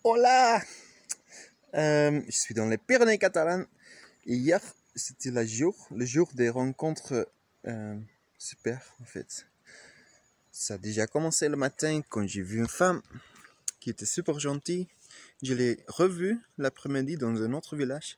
Hola! Je suis dans les Pyrénées catalanes et hier c'était le jour des rencontres super en fait. Ça a déjà commencé le matin quand j'ai vu une femme qui était super gentille. Je l'ai revue l'après-midi dans un autre village.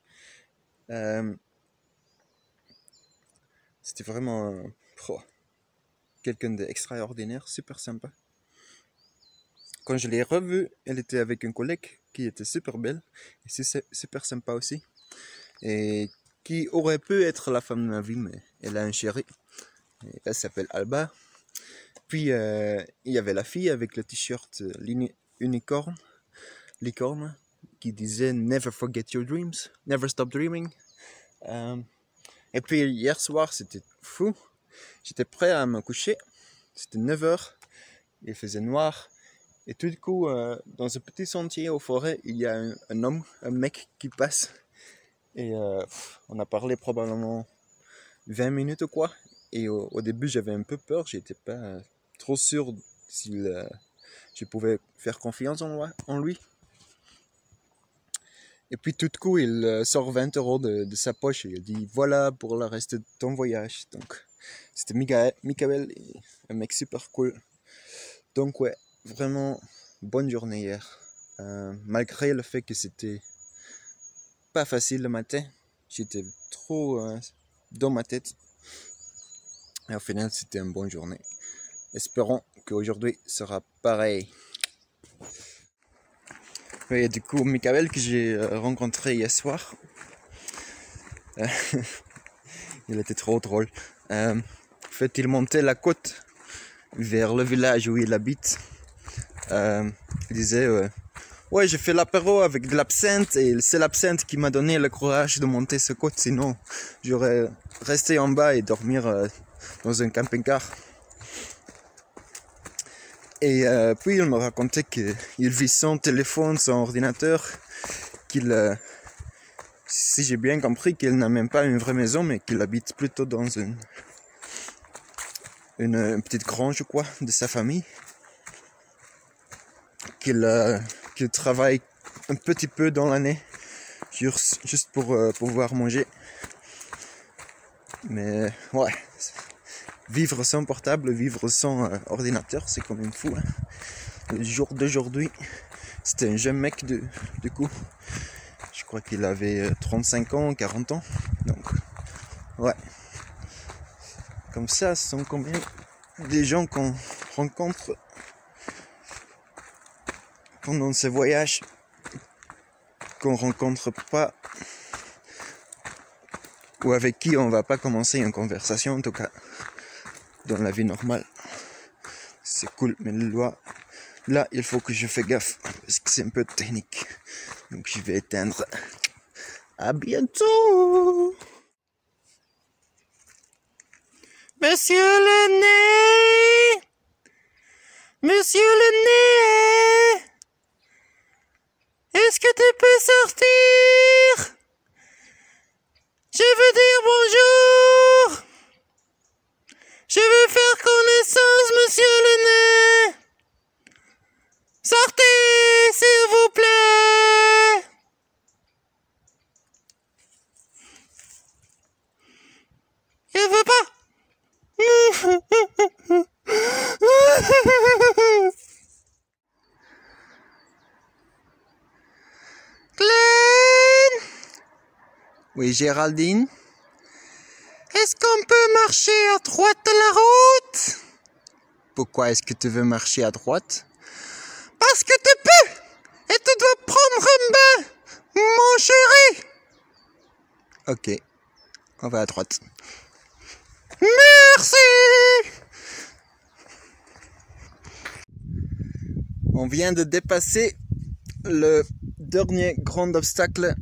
C'était vraiment quelqu'un d'extraordinaire, super sympa. Quand je l'ai revue, elle était avec une collègue qui était super belle et c'est super sympa aussi. Et qui aurait pu être la femme de ma vie, mais elle a un chéri. Et elle s'appelle Alba. Puis il y avait la fille avec le t-shirt unicorne, licorne, qui disait Never forget your dreams, never stop dreaming. Et puis hier soir, c'était fou. J'étais prêt à me coucher. C'était 9h. Il faisait noir. Et tout du coup, dans ce petit sentier aux forêts, il y a un homme, un mec qui passe. Et on a parlé probablement 20 minutes ou quoi. Et au début, j'avais un peu peur. J'étais pas trop sûr si je pouvais faire confiance en lui. Et puis tout de coup, il sort 20 € de sa poche et il dit voilà pour le reste de ton voyage. Donc c'était Michael, un mec super cool. Donc ouais, vraiment bonne journée hier. Malgré le fait que c'était pas facile le matin, j'étais trop dans ma tête. Et au final, c'était une bonne journée. Espérons qu'aujourd'hui sera pareil. Oui, du coup, Michael que j'ai rencontré hier soir, il était trop drôle. En fait, il montait la côte vers le village où il habite. Il disait ouais, j'ai fait l'apéro avec de l'absinthe et c'est l'absinthe qui m'a donné le courage de monter cette côte, sinon j'aurais resté en bas et dormir dans un camping-car. Et puis il me racontait qu'il vit sans téléphone, sans ordinateur, qu'il, si j'ai bien compris, qu'il n'a même pas une vraie maison, mais qu'il habite plutôt dans une petite grange, quoi, de sa famille. Qu'il travaille un petit peu dans l'année, juste pour pouvoir manger. Mais ouais, vivre sans portable, vivre sans ordinateur, c'est quand même fou. Hein. Le jour d'aujourd'hui, c'était un jeune mec du coup. Je crois qu'il avait 35 ans, 40 ans. Donc, ouais. Comme ça, ce sont combien des gens qu'on rencontre pendant ces voyages qu'on rencontre pas ou avec qui on va pas commencer une conversation, en tout cas dans la vie normale. C'est cool, mais là, il faut que je fasse gaffe parce que c'est un peu technique. Donc je vais éteindre. À bientôt. Monsieur le nez, Monsieur le nez, est-ce que tu peux sortir? Je veux dire bonjour. Je veux faire connaissance, monsieur le nez. Sortez, s'il vous plaît. Je veux pas. Glenn. Oui, Géraldine. Est-ce qu'on peut marcher à droite de la route? Pourquoi est-ce que tu veux marcher à droite? Parce que tu peux! Et tu dois prendre un bain, mon chéri! Ok, on va à droite. Merci! On vient de dépasser le dernier grand obstacle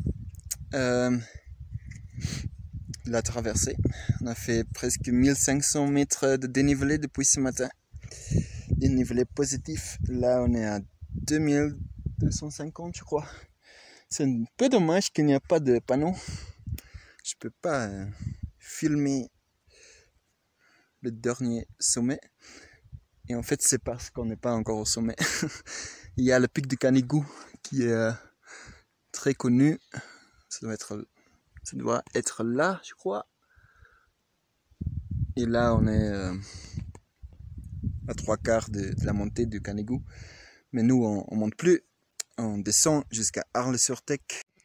la traversée. On a fait presque 1500 mètres de dénivelé depuis ce matin. Dénivelé positif. Là, on est à 2250, je crois. C'est un peu dommage qu'il n'y a pas de panneau. Je peux pas filmer le dernier sommet. Et en fait, c'est parce qu'on n'est pas encore au sommet. Il y a le pic de Canigou qui est très connu. Ça doit être là, je crois. Et là, on est à 3/4 de la montée du Canigou. Mais nous, on monte plus. On descend jusqu'à Arles-sur-Tech.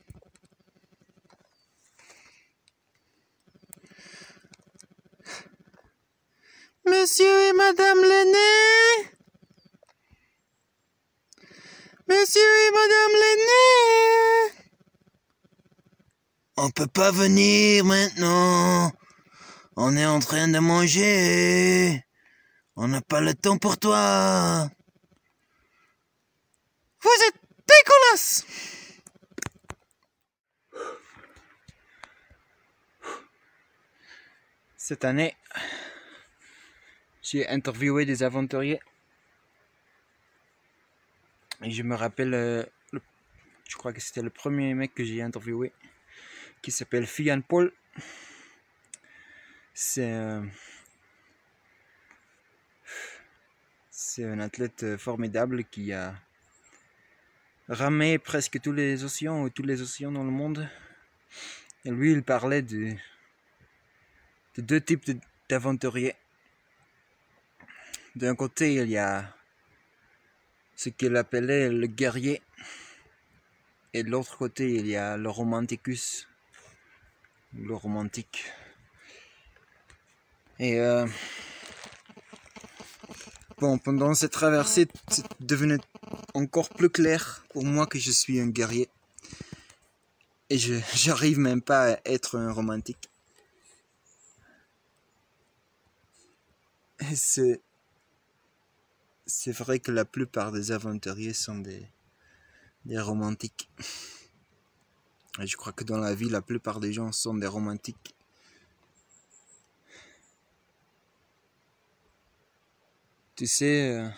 Monsieur et Madame Lenné! Monsieur et Madame Lenné! On peut pas venir maintenant. On est en train de manger. On n'a pas le temps pour toi. Vous êtes dégueulasse! Cette année, j'ai interviewé des aventuriers. Et je me rappelle, je crois que c'était le premier mec que j'ai interviewé, qui s'appelle Fian Paul. C'est un athlète formidable qui a ramé presque tous les océans ou tous les océans dans le monde. Et lui, il parlait de deux types d'aventuriers. D'un côté, il y a ce qu'il appelait le guerrier. Et de l'autre côté, il y a le romanticus, le romantique. Et bon, pendant cette traversée, c'est devenu encore plus clair pour moi que je suis un guerrier. Et j'arrive même pas à être un romantique. Et c'est vrai que la plupart des aventuriers sont des romantiques. Et je crois que dans la vie, la plupart des gens sont des romantiques. Tu sais,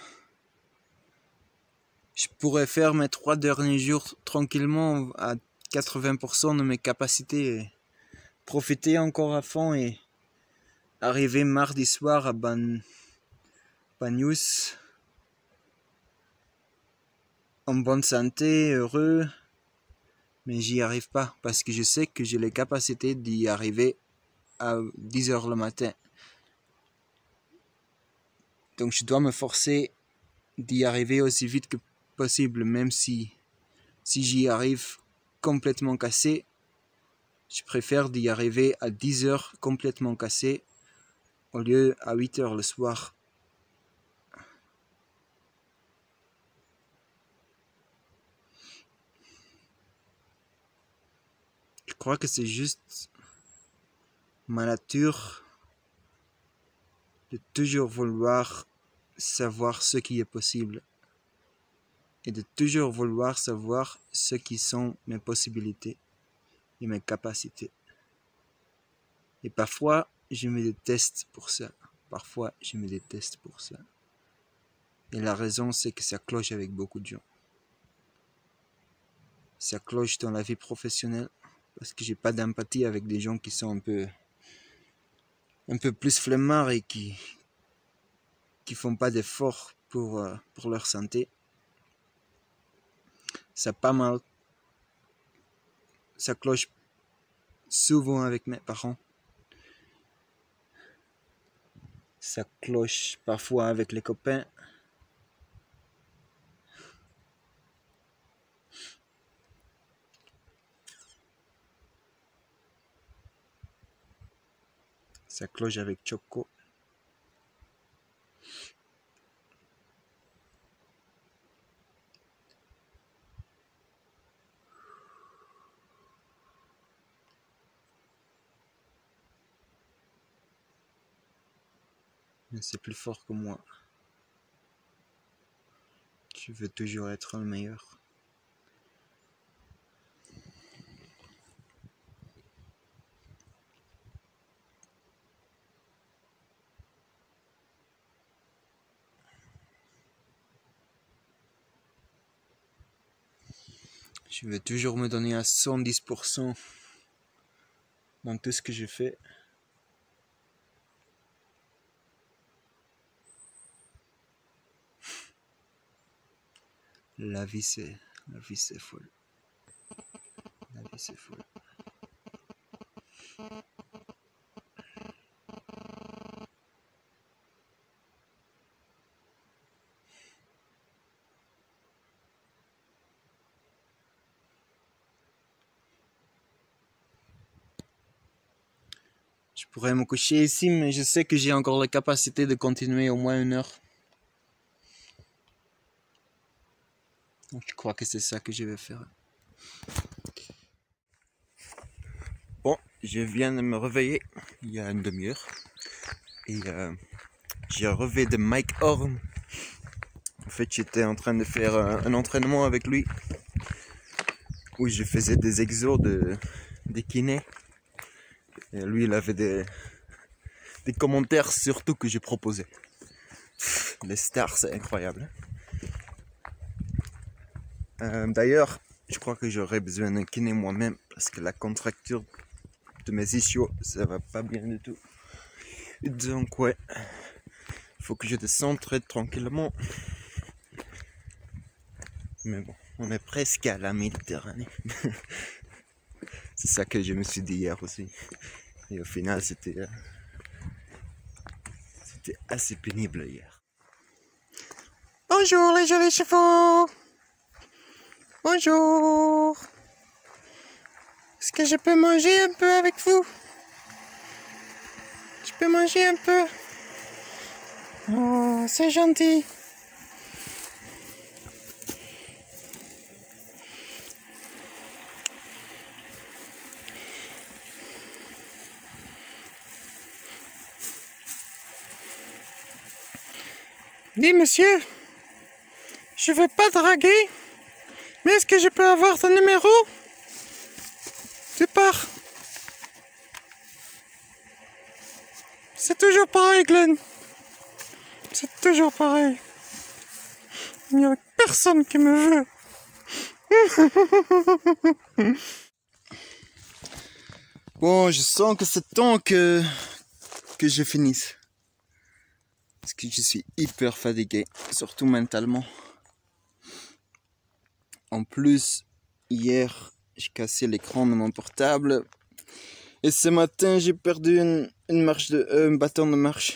je pourrais faire mes 3 derniers jours tranquillement à 80% de mes capacités, profiter encore à fond et arriver mardi soir à Banyuls en bonne santé, heureux, mais j'y arrive pas parce que je sais que j'ai les capacités d'y arriver à 10h le matin. Donc je dois me forcer d'y arriver aussi vite que possible, même si j'y arrive complètement cassé, je préfère d'y arriver à 10h complètement cassé au lieu à 8h le soir. Je crois que c'est juste ma nature de toujours vouloir savoir ce qui est possible et de toujours vouloir savoir ce qui sont mes possibilités et mes capacités. Et parfois, je me déteste pour ça. Parfois, je me déteste pour ça. Et la raison, c'est que ça cloche avec beaucoup de gens. Ça cloche dans la vie professionnelle parce que j'ai pas d'empathie avec des gens qui sont un peu plus flemmards et qui font pas d'efforts pour leur santé. Ça pas mal. Ça cloche souvent avec mes parents. Ça cloche parfois avec les copains. Ça cloche avec Choco. Mais c'est plus fort que moi. Je veux toujours être le meilleur. Je veux toujours me donner à 110% dans tout ce que je fais. La vie, c'est La vie c'est folle. La vie c'est folle. Je pourrais me coucher ici, mais je sais que j'ai encore la capacité de continuer au moins 1 heure. Donc je crois que c'est ça que je vais faire. Bon, je viens de me réveiller il y a 1 demi-heure. Et j'ai relevé de Mike Horn. En fait, j'étais en train de faire un entraînement avec lui. Où je faisais des exos des kinés. Et lui, il avait des commentaires surtout que je proposais. Les stars, c'est incroyable. D'ailleurs, je crois que j'aurais besoin d'un kiné moi-même parce que la contracture de mes ischios, ça va pas bien du tout. Donc ouais, il faut que je descende très tranquillement. Mais bon, on est presque à la Méditerranée. C'est ça que je me suis dit hier aussi. Et au final, c'était assez pénible hier. Bonjour les jolis chevaux. Bonjour. Est-ce que je peux manger un peu avec vous? Je peux manger un peu? Oh, c'est gentil. Dis monsieur, je veux pas draguer, mais est-ce que je peux avoir ton numéro? Tu pars. C'est toujours pareil, Glenn. C'est toujours pareil. Il n'y a personne qui me veut. Bon, je sens que c'est temps que je finisse. Parce que je suis hyper fatigué, surtout mentalement. En plus, hier, j'ai cassé l'écran de mon portable. Et ce matin, j'ai perdu un bâton de marche.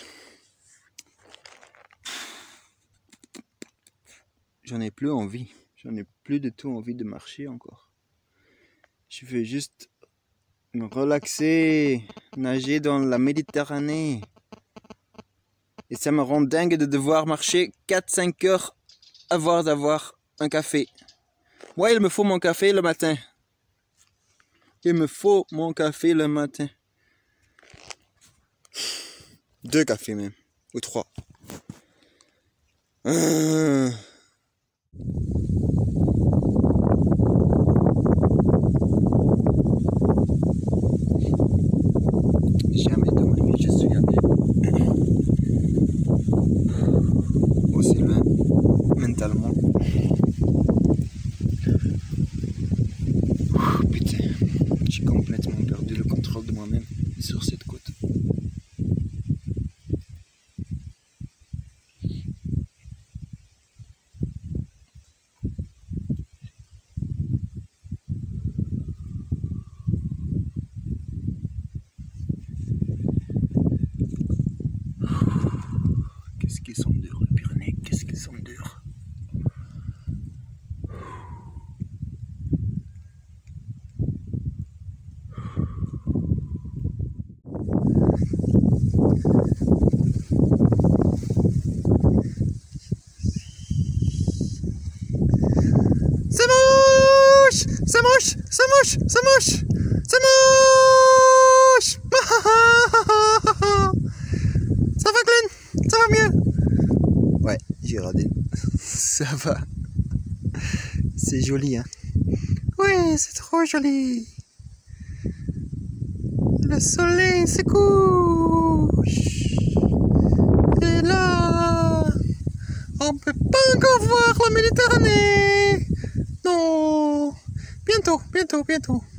J'en ai plus envie. J'en ai plus du tout envie de marcher encore. Je veux juste me relaxer, nager dans la Méditerranée. Et ça me rend dingue de devoir marcher 4-5 heures avant d'avoir un café. Moi, il me faut mon café le matin. Il me faut mon café le matin. 2 cafés même. Ou 3. Jamais de ma vie je suis allé aussi loin mentalement. Putain, j'ai complètement perdu le contrôle de moi-même sur cette côte. Qu'est-ce qu'ils sont durs, les Pyrénées, qu'est-ce qu'ils sont durs. Ça mouche! Ça mouche! Ça mouche! Ça mouche! Ça mouche! Ça va, Glenn? Ça va mieux? Ouais, j'ai radé. Ça va. C'est joli, hein? Oui, c'est trop joli. Le soleil se couche. Et là, on peut pas encore voir la Méditerranée. Non. Bientôt, bientôt, bientôt.